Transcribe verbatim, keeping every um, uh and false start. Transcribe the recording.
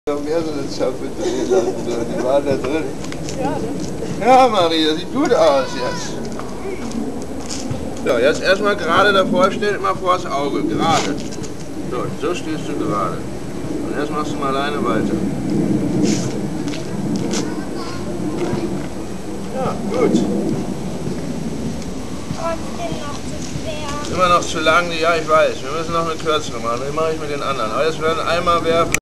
Noch mehr so eine Zapfe drehen lassen, die waren da drin. Ja, Marie, das sieht gut aus jetzt. So, jetzt erstmal gerade davor stellen, immer vor das Auge, gerade. So, so stehst du gerade. Und jetzt machst du mal alleine weiter. Ja, gut. Trotzdem noch zu schwer. Immer noch zu lang, ja, ich weiß. Wir müssen noch eine kürzere machen. Die mache ich mit den anderen. Aber jetzt werden einmal werfen.